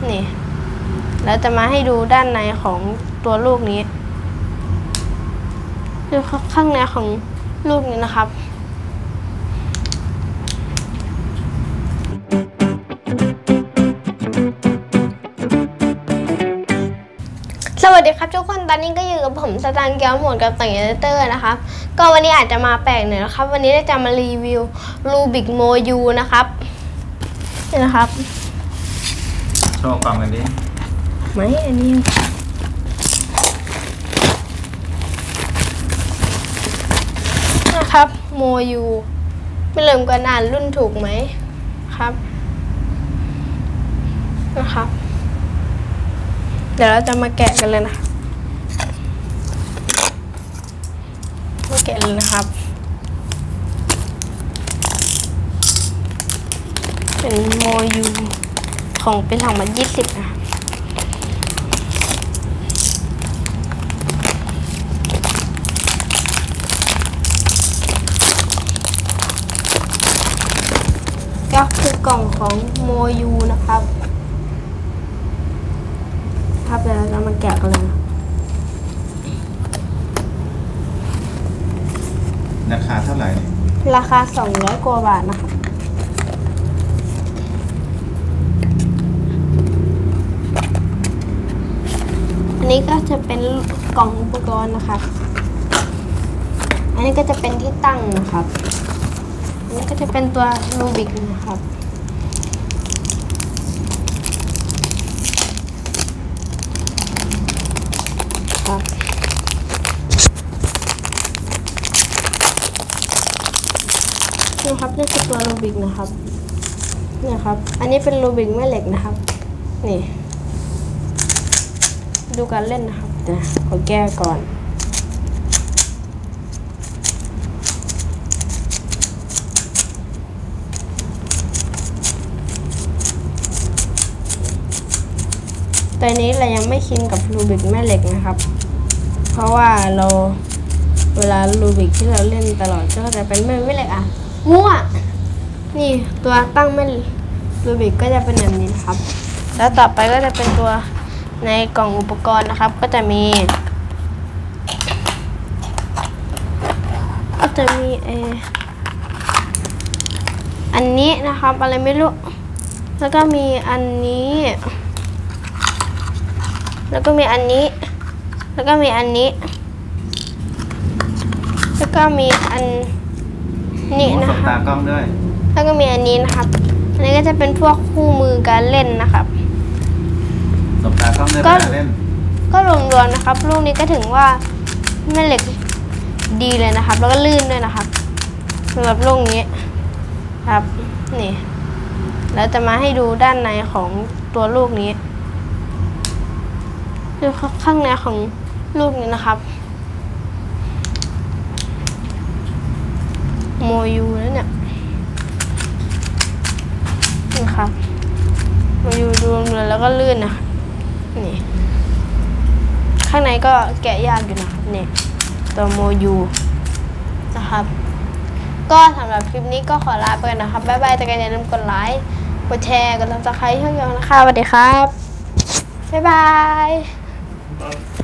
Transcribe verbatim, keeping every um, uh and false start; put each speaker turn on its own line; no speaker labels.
นี่แล้วจะมาให้ดูด้านในของตัวลูกนี้ดูข้างในของลูกนี้นะครับสวัสดีครับทุกคนตอนนี้ก็อยู่กับผมสตางค์แก้วหมดกับต่างเตอร์นะครับก็วันนี้อาจจะมาแปลกหน่อยนะครับวันนี้จะมารีวิวรูบิกโมยูนะครับนี่นะครับ
โชว์กล่องกันดิ
ไหมอันนี้นะครับโมยูไม่ลืมกันอ่านรุ่นถูกไหมครับนะครับเดี๋ยวเราจะมาแกะกันเลยนะมาแกะเลยนะครับเป็นโมยูของปีสองพันยี่สิบนะก็คือกล่องของโมยูนะครับครับเดี๋ยวเราจะมาแกะกันเลยนะ
ราคาเท่าไหร่
ราคาสองร้อยกว่าบาทนะครับอันนี้ก็จะเป็นกล่องอุปกรณ์นะครับอันนี้ก็จะเป็นที่ตั้งนะครับอันนี้ก็จะเป็นตัวรูบิกนะครับครับนี่ครับนี่คือตัวรูบิกนะครับนี่ครับอันนี้เป็นรูบิกแม่เหล็กนะครับนี่ดูการเล่นนะครับเดี๋ยวขอแก้ก่อนตอนนี้เรายังไม่ชินกับรูบิกแม่เหล็กนะครับเพราะว่าเราเวลารูบิกที่เราเล่นตลอดก็จะเป็นแม่เหล็กอ่ะมั่วนี่ตัวตั้งแม่รูบิกก็จะเป็นแบบนี้นะครับแล้วต่อไปก็จะเป็นตัวในกล่องอุปกรณ์นะครับก็จะมีก็จะมีเออันนี้นะครับอะไรไม่รู้แล้วก็มีอันนี้แล้วก็มีอันนี้แล้วก็มีอันนี้แล้วก็มีอันนี้นะคะ
ตากล้องด้วย
แล้วก็มีอันนี้นะครับอันนี้ก็จะเป็นพวกคู่มือการเล่นนะครับ
สบตากล้องด้วยการเล่น
ก็รวมๆนะครับลูกนี้ก็ถึงว่าแม่เหล็กดีเลยนะครับแล้วก็ลื่นด้วยนะครับสำหรับลูกนี้ครับนี่แล้วจะมาให้ดูด้านในของตัวลูกนี้ดูข้างในของลูกนี้นะครับโมยูแล้วเนี่ยนี่ครับโมยูรวมเลยแล้วก็ลื่นนะนี่ข้างในก็แกะยากอยู่นะครับนี่ตัวโมยูนะครับก็สำหรับคลิปนี้ก็ขอลาไปกันนะครับบ๊ายบายแต่กันอย่าลืมกดไลค์กดแชร์กดซับสไครต์ช่องยองนะคะสวัสดีครับบ๊ายบาย